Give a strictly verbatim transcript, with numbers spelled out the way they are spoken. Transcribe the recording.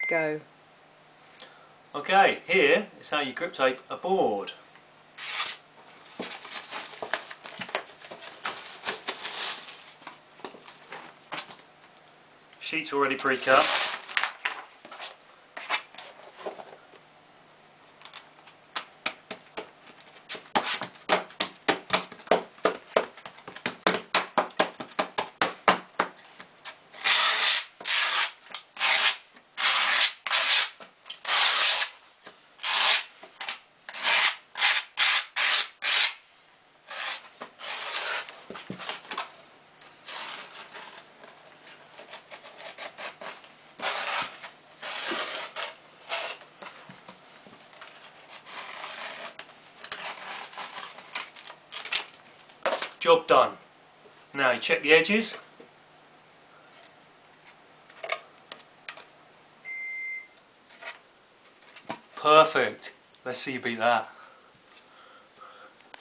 Go. Okay, here is how you grip tape a board. Sheets already pre-cut. Job done. Now you check the edges. Perfect. Let's see you beat that.